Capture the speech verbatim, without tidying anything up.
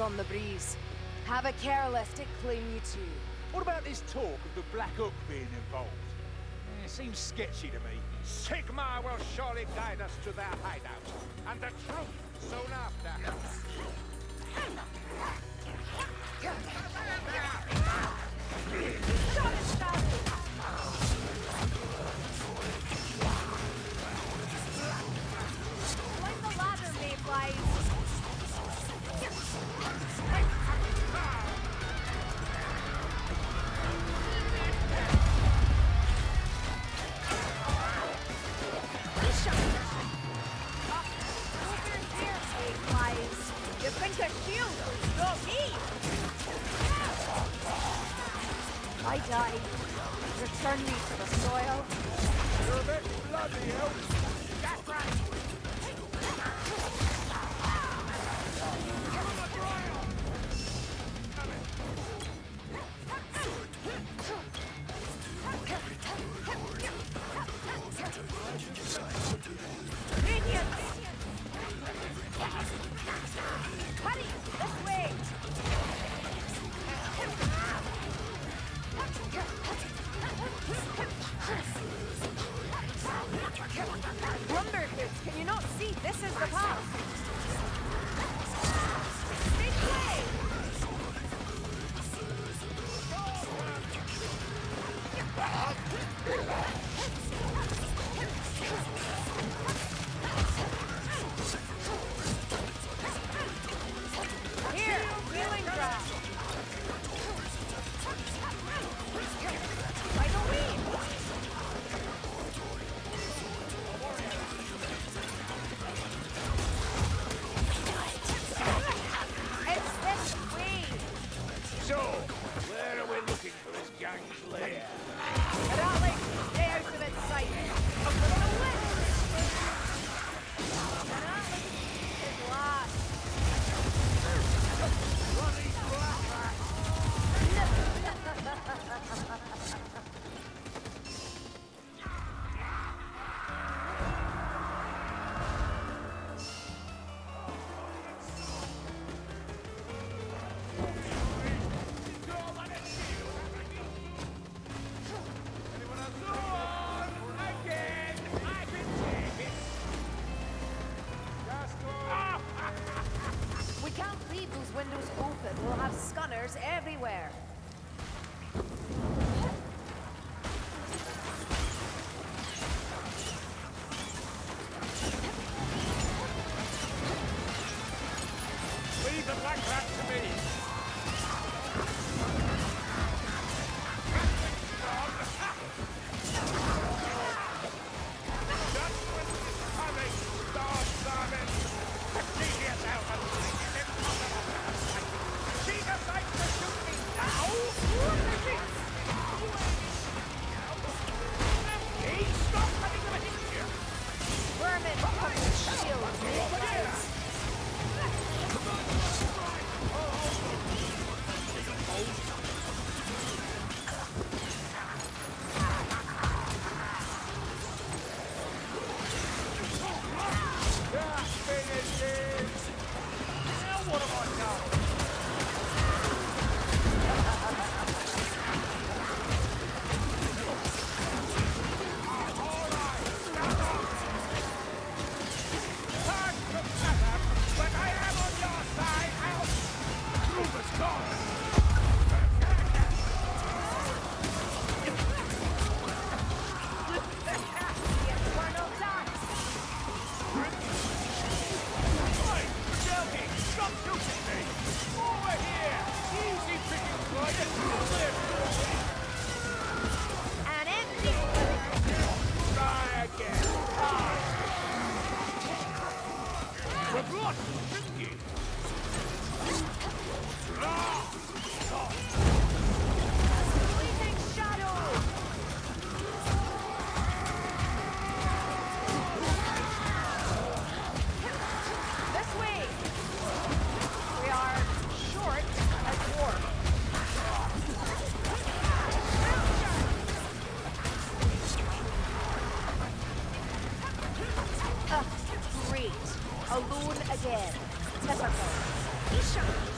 on the breeze. Have a care lest it claim you too. What about this talk of the Black Hook being involved? Eh, it seems sketchy to me. Sigmar will surely guide us to their hideout, and the truth soon after. Climb the ladder, mayflies. You think a shield? Not me! I die. Return me to the soil. You're a bit bloody, Elf. That's right. Hurry! This way! Lumberhoods, can you not see? This is the path! This way! Here, healing grass. By the way. It's this way. So, where are we looking for this gang's lair? But Alex, stay out of its sight. I'm gonna win. And Alex is last. Bloody black. We can't leave those windows open. We'll have scanners everywhere. Leave the black rat to me. Just when it's coming, dog vermin. Genius out and it's impossible. She decides to shoot me now. Hey, stop letting them hit you. Vermin fucking shield. Mayflies. An empty. Try again. We're blocked. Risky. Fleeting shadow. This way. We are short as dwarf. Uh, great. Alone again. Typical. Isha.